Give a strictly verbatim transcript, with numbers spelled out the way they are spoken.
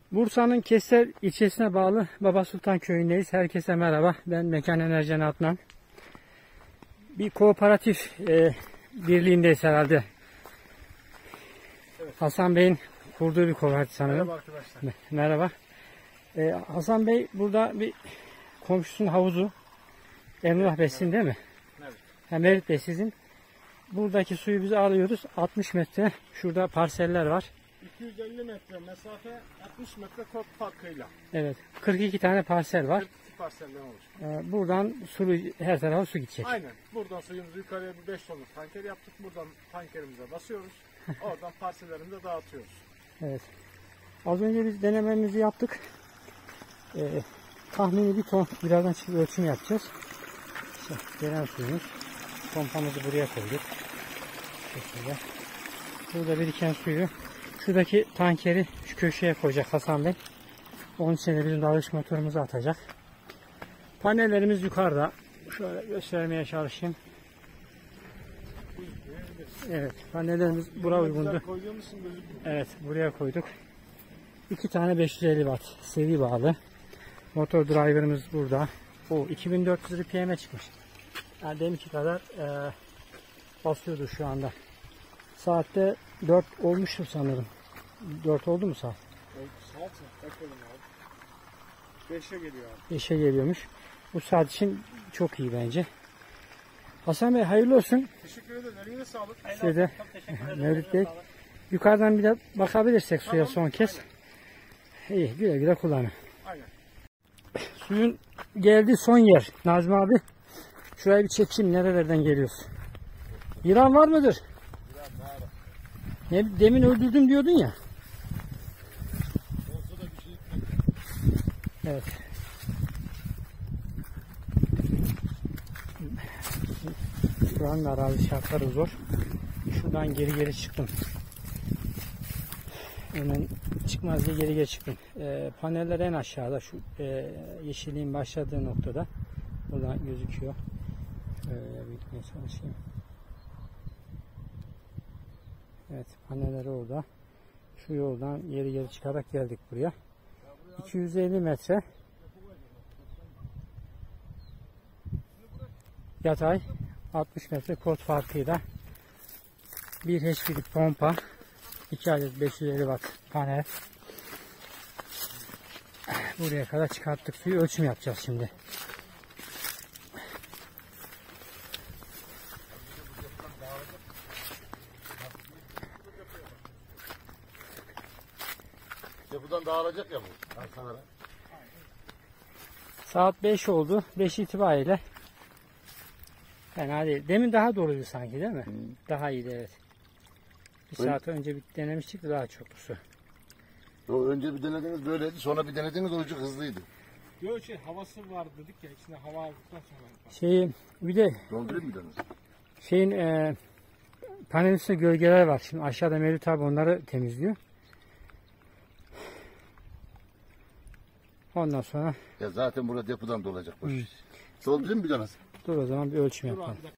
Bursa'nın Kestel ilçesine bağlı Baba Sultan köyündeyiz. Herkese merhaba. Ben Mekan Enerji Adnan. Bir kooperatif e, birliğindeyiz herhalde. Evet. Hasan Bey'in kurduğu bir kooperatif sanırım. Merhaba arkadaşlar. Merhaba. E, Hasan Bey burada bir komşusunun havuzu. Emrah Bey'sin değil mi? Evet. Ha, Mevlüt Bey sizin. Buradaki suyu biz alıyoruz. altmış metre. Şurada parseller var. iki yüz elli metre mesafe, altmış metre kod farkıyla. Evet. kırk iki tane parsel var. kırk iki parselden oluşuyor. Ee, buradan su, her tarafa su gidecek. Aynen. Buradan suyumuzu yukarıya bir beş tonluk tanker yaptık. Buradan tankerimize basıyoruz. Oradan parsellerimize dağıtıyoruz. Evet. Az önce biz denememizi yaptık. Ee, tahmini bir ton. Birazdan çıkıp ölçüm yapacağız. İşte gelen suyumuz. Pompamızı buraya koyduk. Şöyle. Burada biriken suyu şuradaki tankeri şu köşeye koyacak Hasan Bey. Onun için de bizim dalgıç motorumuzu atacak. Panellerimiz yukarıda. Şöyle göstermeye çalışayım. Evet, panellerimiz buraya uygundu. Evet, buraya koyduk. İki tane beş yüz elli watt seri bağlı. Motor driver'ımız burada. O iki bin dört yüz R P M'e çıkmış. Yani deminki kadar e, basıyordu şu anda. Saatte dört olmuştur sanırım. dört oldu mu saat? Saat mi? Bakalım abi. beşe geliyor abi. beşe geliyormuş. Bu saat için çok iyi bence. Hasan Bey hayırlı olsun. Teşekkür ederim. Eline sağlık. Size de Mevlüt Bey. Yukarıdan bir de bakabilirsek suya tamam, son kez. Aynen. İyi, güle güle kullanın. Aynen. Suyun geldiği son yer. Nazmi abi. Şurayı bir çekeyim. Nerelerden geliyoruz? Yılan var mıdır? Yılan var. Ne, demin öldürdüm diyordun ya. Evet. Şu an arazi şartları zor. Şuradan geri geri çıktım. Hemen çıkmaz diye geri geri çıktım. E, paneller en aşağıda. Şu e, yeşilliğin başladığı noktada. Buradan gözüküyor. Böyle büyütmeye çalışayım. Evet, paneller orada. Şu yoldan geri geri çıkarak geldik buraya. iki yüz elli metre. Yatay. altmış metre kod farkıyla bir H P'lik pompa, iki adet beş yüz elli watt panel. Buraya kadar çıkarttık suyu, ölçüm yapacağız şimdi. Buradan dağılacak ya bu. Arkalara. Saat beş oldu. beş itibariyle fena değil. Demin daha doluydu sanki değil mi? Hmm. Daha iyiydi evet. Bir Öyle. Saat önce bir denemiştik de daha çok su. O önce bir denediniz böyleydi, sonra bir denediniz o çok hızlıydı. Yok şey havası var dedik ya, içinde hava aldıktan sonra. Şeyi bir de doldurayım mı canım? Şeyin e, panelin üstünde gölgeler var. Şimdi aşağıda Mevlüt abi onları temizliyor. Ondan sonra ya zaten burada depodan dolacak boş. Hmm. Doldurayım mı bir tanesi? Dur o zaman bir ölçüm yapalım.